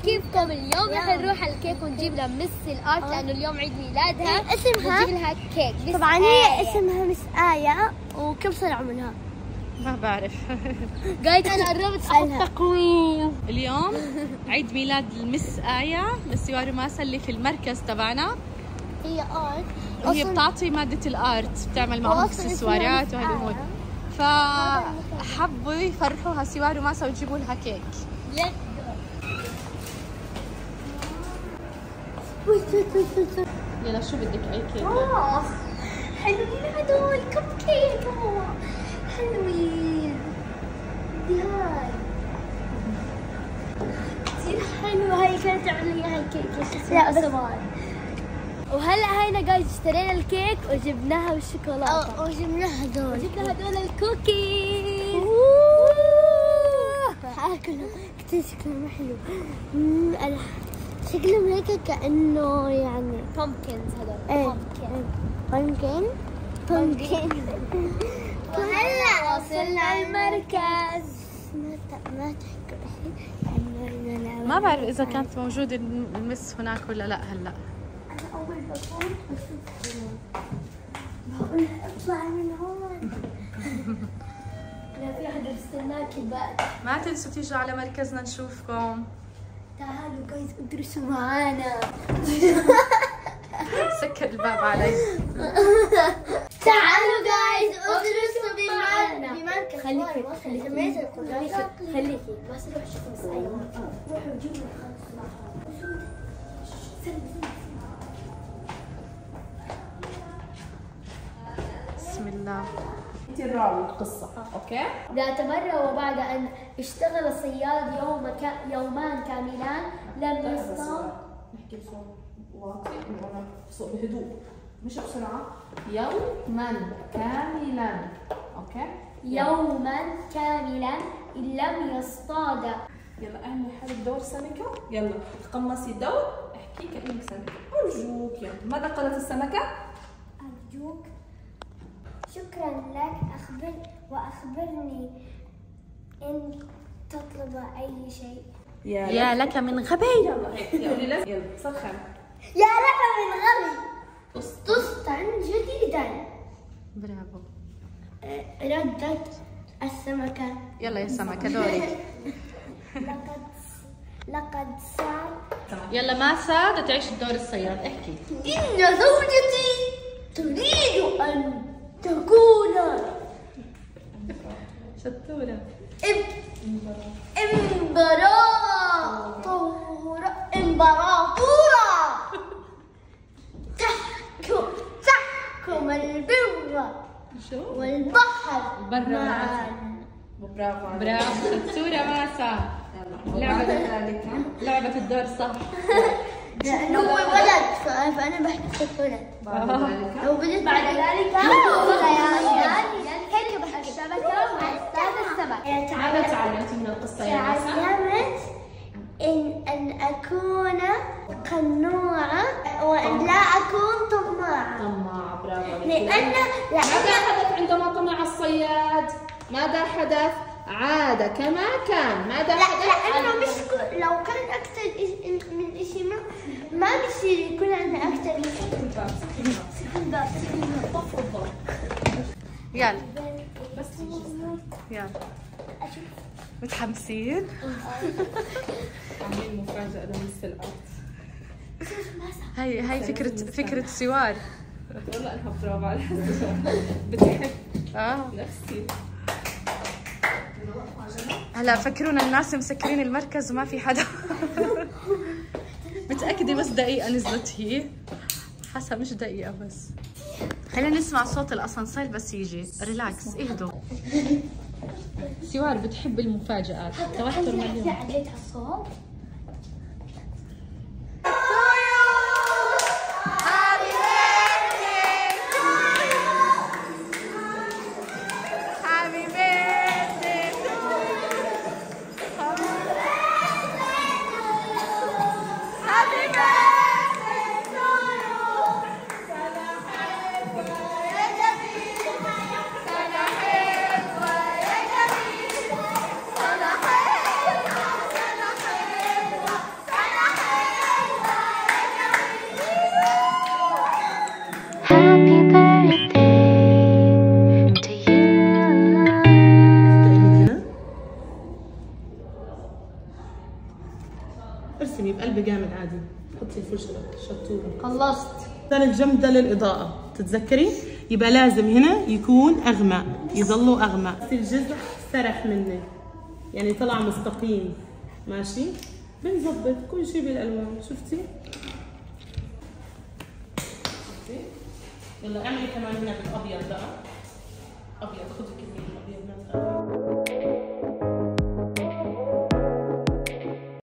كيفكم؟ اليوم رح نروح على الكيك ونجيب لها مس الارت لانه اليوم عيد ميلادها. اسمها نجيب لها كيك. طبعا هي اسمها مس آية. وكم سنة عمرها؟ ما بعرف. جايز انا قربت احط تقويم. اليوم عيد ميلاد المس آية، مس يوارماسا اللي في المركز تبعنا. هي ارت وهي بتعطي مادة الارت، بتعمل معهم اكسسوارات وهالامور. فحبوا يفرحوها سيوارماسا ويجيبوا لها كيك. يلا شو بدك اي كيك؟ حلوين هدول كب كيك. حلوين. هاي كثير حلوة. هاي كانت تعمل لي هاي كيك. لا بس وهلا هينا جايز اشترينا الكيك وجبناها بالشوكولاته وجبنا هدول. وجبنا هدول الكوكيز. حاكلهم كثير شكلهم حلو. شكلهم هيك كأنه يعني بامكنز هدول. بامكن. وهلا وصلنا المركز. ما بعرف اذا كانت موجودة المس هناك ولا لا هلا. أنا أول بفوت بقول لها اطلعي من هون. لا في حدا بستناكي بعد. ما تنسوا تيجوا على مركزنا نشوفكم. تعالوا جايز ادرسوا معانا. سكر الباب علي. تعالوا جايز ادرسوا بمعنا. خليكي بس روح شوفوا بس. ايوه روحوا جيبوا بسم الله. انت الراوي القصه. اوكي. ذات مرة وبعد أن اشتغل الصياد يومان كاملان لم يصطاد. نحكي بصوت واطي بصوت بهدوء مش بسرعه. يوما كاملا. اوكي. يوما كاملا لم يصطاد. يلا اعملي حالك دور سمكه. يلا تقمصي الدور. احكي كانك سمكه. ارجوك. يلا ماذا قالت السمكه؟ أرجوك شكرا لك. وأخبرني إن تطلب أي شيء. يا لك من غبي. يلا سخن. يا لك من غبي. اسطوستا جديدا. برافو. ردت السمكة. يلا يا سمكة دورك. لقد صار. يلا ماسا تعيش الدور الصياد. احكي. إن زوجتي تريد أن تكون شطورة. إمبراطورة تحكم البر والبحر برا. برافو عليك. برافو شطورة ماسا. لعبة الدور صح. لأنه هو ولد فأنا بحكي الولد. لو بدت بعد ذلك هيك بحكي السمكة وأستاذ السمك. ماذا تعلمتي من القصة يا ماسا؟ تعلمت أن أكون قنوعة وأن لا أكون طماعة. طماعة. برافو عليك. لأن ماذا حدث عندما طمع الصياد؟ ماذا حدث؟ عاد كما كان. ماذا حدث؟ لأنه مش لو كان أكثر من شيء ما بيصير يكون عندنا أكثر من شيء. يلا يلا. متحمسين؟ عاملين مفاجأة لمس الأرض. هاي فكرة سوار. والله أنها برافو عليها. بتحب نفسي. هلا فكرونا الناس مسكرين المركز وما في حدا. متأكدة بس دقيقة نزلت هي. حاسة مش دقيقة بس. خلينا نسمع صوت الأسانسير بس يجي. ريلاكس اهدوا. سوار بتحب المفاجآت. توتر مليون. عليتها الصوت. خلصت. مثلا الجنب ده للاضاءه تتذكري، يبقى لازم هنا يكون اغمق، يظلوا اغمق. الجزء سرح مني يعني طلع مستقيم ماشي. بنظبط كل شيء بالالوان. شفتي؟ يلا اعملي كمان هنا بالابيض بقى. ابيض، خذي كميه الابيض مثلا.